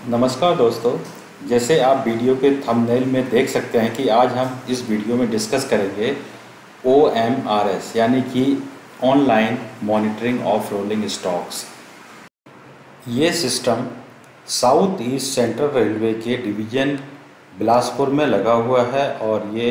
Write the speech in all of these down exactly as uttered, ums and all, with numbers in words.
नमस्कार दोस्तों। जैसे आप वीडियो के थंबनेल में देख सकते हैं कि आज हम इस वीडियो में डिस्कस करेंगे ओ एम आर एस यानी कि online monitoring of rolling stocks. ये system south east central railway के डिवीज़न बिलासपुर में लगा हुआ है और ये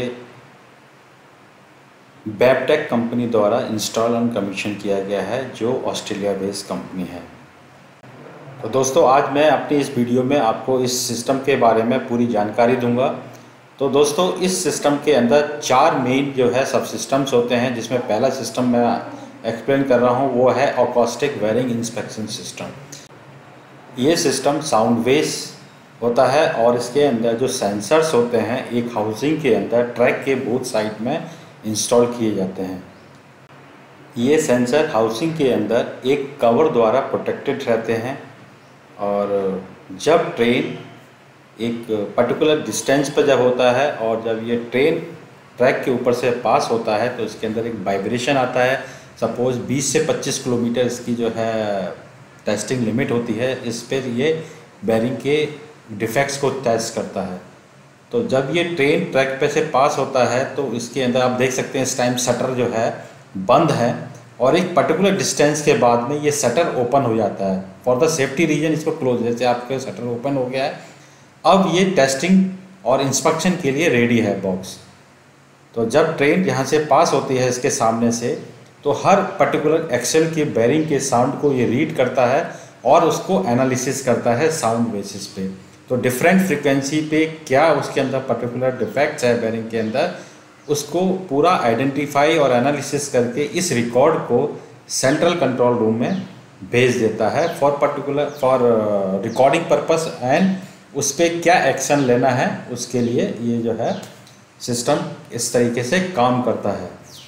बैबटेक कंपनी द्वारा इंस्टॉल एंड कमीशन किया गया है, जो ऑस्ट्रेलिया बेस्ड कंपनी है। तो दोस्तों, आज मैं अपनी इस वीडियो में आपको इस सिस्टम के बारे में पूरी जानकारी दूंगा। तो दोस्तों, इस सिस्टम के अंदर चार मेन जो है सब सिस्टम्स होते हैं, जिसमें पहला सिस्टम मैं एक्सप्लेन कर रहा हूं वो है अकॉस्टिक वेयरिंग इंस्पेक्शन सिस्टम। ये सिस्टम साउंड वेव्स होता है और इसके अंदर जो सेंसर्स होते हैं एक हाउसिंग के अंदर ट्रैक के बोथ साइड में इंस्टॉल किए जाते हैं। ये सेंसर हाउसिंग के अंदर एक कवर द्वारा प्रोटेक्टेड रहते हैं और जब ट्रेन एक पर्टिकुलर डिस्टेंस पर जब होता है और जब ये ट्रेन ट्रैक के ऊपर से पास होता है तो इसके अंदर एक वाइब्रेशन आता है। सपोज़ बीस से पच्चीस किलोमीटर इसकी जो है टेस्टिंग लिमिट होती है, इस पर ये बेरिंग के डिफेक्ट्स को टेस्ट करता है। तो जब ये ट्रेन ट्रैक पे से पास होता है तो इसके अंदर आप देख सकते हैं इस टाइम शटर जो है बंद है और एक पर्टिकुलर डिस्टेंस के बाद में ये शटर ओपन हो जाता है। फॉर द सेफ्टी रीजन इसको क्लोज, जैसे आपका शटर ओपन हो गया है, अब ये टेस्टिंग और इंस्पेक्शन के लिए रेडी है बॉक्स। तो जब ट्रेन यहाँ से पास होती है इसके सामने से, तो हर पर्टिकुलर एक्सेल के बेरिंग के साउंड को ये रीड करता है और उसको एनालिसिस करता है साउंड बेसिस पे। तो डिफरेंट फ्रिक्वेंसी पे क्या उसके अंदर पर्टिकुलर डिफेक्ट्स है बेरिंग के अंदर, उसको पूरा आइडेंटिफाई और एनालिसिस करके इस रिकॉर्ड को सेंट्रल कंट्रोल रूम में भेज देता है for particular for recording purpose and उस पर क्या एक्शन लेना है उसके लिए ये जो है सिस्टम इस तरीके से काम करता है।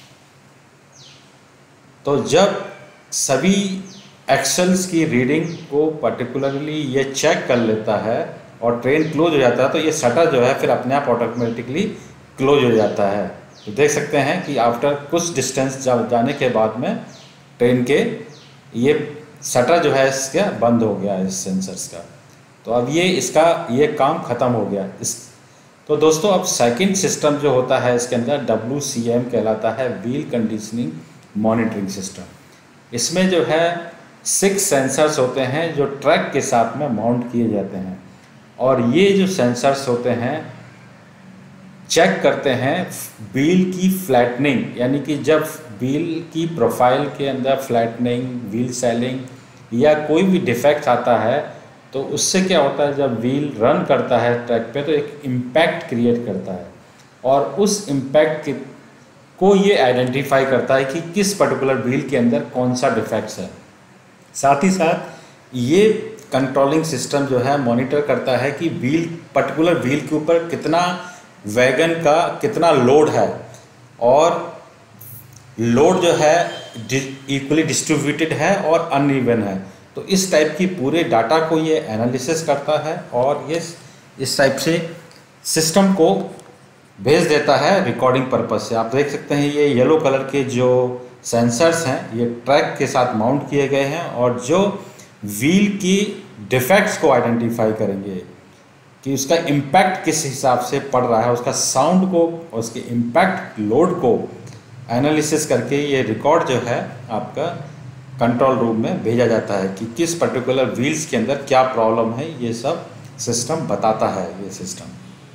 तो जब सभी एक्सेल्स की रीडिंग को पर्टिकुलरली ये चेक कर लेता है और ट्रेन क्लोज हो जाता है तो ये शटर जो है फिर अपने आप ऑटोमेटिकली क्लोज हो जाता है। तो देख सकते हैं कि आफ्टर कुछ डिस्टेंस जब जाने के बाद में ट्रेन के ये शटर जो है इसका बंद हो गया इस सेंसर्स का। तो अब ये इसका ये काम ख़त्म हो गया इस। तो दोस्तों, अब सेकंड सिस्टम जो होता है इसके अंदर डब्ल्यू सी एम कहलाता है, व्हील कंडीशनिंग मॉनिटरिंग सिस्टम। इसमें जो है सिक्स सेंसर्स होते हैं जो ट्रैक के साथ में माउंट किए जाते हैं और ये जो सेंसर्स होते हैं चेक करते हैं व्हील की फ्लैटनिंग, यानी कि जब व्हील की प्रोफाइल के अंदर फ्लैटनिंग, व्हील सेलिंग या कोई भी डिफेक्ट आता है तो उससे क्या होता है, जब व्हील रन करता है ट्रैक पे तो एक इम्पैक्ट क्रिएट करता है और उस इम्पैक्ट को ये आइडेंटिफाई करता है कि किस पर्टिकुलर व्हील के अंदर कौन सा डिफेक्ट्स है। साथ ही साथ ये कंट्रोलिंग सिस्टम जो है मॉनिटर करता है कि व्हील पर्टिकुलर व्हील के ऊपर कितना वैगन का कितना लोड है और लोड जो है इक्वली डिस्ट्रीब्यूटेड है और अनइवन है। तो इस टाइप की पूरे डाटा को ये एनालिसिस करता है और ये इस टाइप से सिस्टम को भेज देता है रिकॉर्डिंग पर्पस से। आप देख सकते हैं ये येलो कलर के जो सेंसर्स हैं ये ट्रैक के साथ माउंट किए गए हैं और जो व्हील की डिफेक्ट्स को आइडेंटिफाई करेंगे कि उसका इम्पैक्ट किस हिसाब से पड़ रहा है, उसका साउंड को और उसके इम्पैक्ट लोड को एनालिसिस करके ये रिकॉर्ड जो है आपका कंट्रोल रूम में भेजा जाता है कि किस पर्टिकुलर व्हील्स के अंदर क्या प्रॉब्लम है। ये सब सिस्टम बताता है ये system.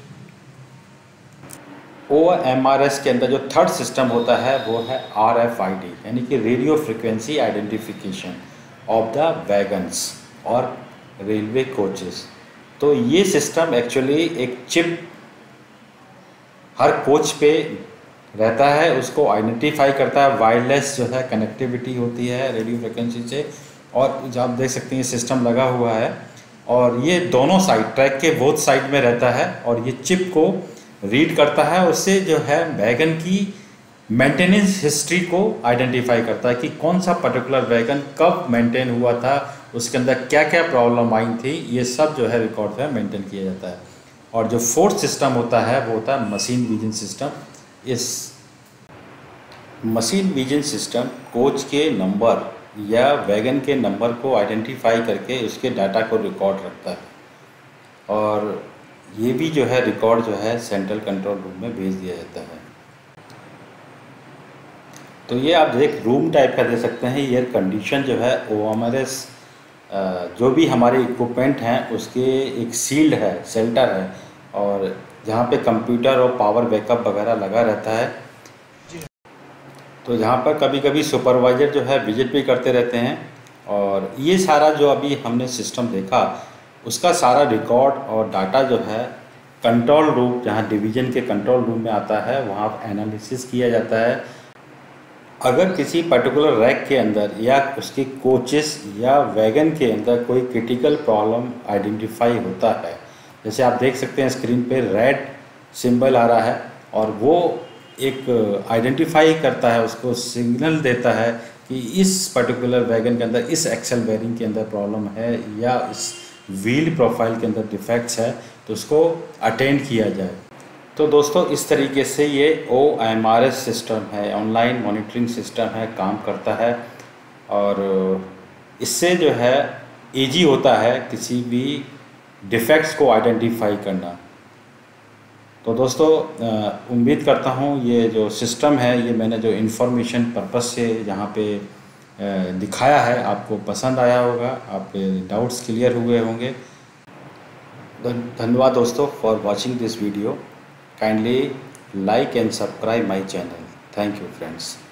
O M R S के अंदर जो थर्ड सिस्टम होता है वो है आर एफ आई डी, यानी कि radio frequency identification of the wagons और रेलवे कोचेस। तो ये सिस्टम एक्चुअली एक चिप हर कोच पे रहता है, उसको आइडेंटिफाई करता है। वायरलेस जो है कनेक्टिविटी होती है रेडियो फ्रिक्वेंसी से और जो आप देख सकते हैं सिस्टम लगा हुआ है और ये दोनों साइड ट्रैक के बोथ साइड में रहता है और ये चिप को रीड करता है। उससे जो है वैगन की मेंटेनेंस हिस्ट्री को आइडेंटिफाई करता है कि कौन सा पर्टिकुलर वैगन कब मेंटेन हुआ था, उसके अंदर क्या क्या प्रॉब्लम आई थी, ये सब जो है रिकॉर्ड में मेंटेन किया जाता है। और जो फोर्थ सिस्टम होता है वो होता है मशीन विजन सिस्टम। इस मशीन विजन सिस्टम कोच के नंबर या वैगन के नंबर को आइडेंटिफाई करके उसके डाटा को रिकॉर्ड रखता है और ये भी जो है रिकॉर्ड जो है सेंट्रल कंट्रोल रूम में भेज दिया जाता है। तो ये आप एक रूम टाइप का दे सकते हैं। एयर कंडीशन जो है वो हमारे जो भी हमारे इक्विपमेंट हैं उसके एक सील्ड है, शेल्टर है, और जहाँ पे कंप्यूटर और पावर बैकअप वगैरह लगा रहता है। तो जहाँ पर कभी कभी सुपरवाइज़र जो है विजिट भी करते रहते हैं, और ये सारा जो अभी हमने सिस्टम देखा उसका सारा रिकॉर्ड और डाटा जो है कंट्रोल रूम, जहाँ डिवीज़न के कंट्रोल रूम में आता है, वहाँ एनालिसिस किया जाता है। अगर किसी पर्टिकुलर रैक के अंदर या उसके कोचेस या वैगन के अंदर कोई क्रिटिकल प्रॉब्लम आइडेंटिफाई होता है, जैसे आप देख सकते हैं स्क्रीन पे रेड सिंबल आ रहा है, और वो एक आइडेंटिफाई करता है, उसको सिग्नल देता है कि इस पर्टिकुलर वैगन के अंदर इस एक्सेल बेयरिंग के अंदर प्रॉब्लम है या इस व्हील प्रोफाइल के अंदर डिफेक्ट्स है, तो उसको अटेंड किया जाए। तो दोस्तों इस तरीके से ये O M R S system है, ऑनलाइन मॉनिटरिंग सिस्टम है, काम करता है, और इससे जो है ईजी होता है किसी भी डिफेक्ट्स को आइडेंटिफाई करना। तो दोस्तों उम्मीद करता हूँ ये जो सिस्टम है, ये मैंने जो इन्फॉर्मेशन पर्पस से यहाँ पे दिखाया है आपको पसंद आया होगा, आपके डाउट्स क्लियर हुए होंगे। धन्यवाद दोस्तों for watching this video. Kindly like and subscribe my channel. Thank you friends.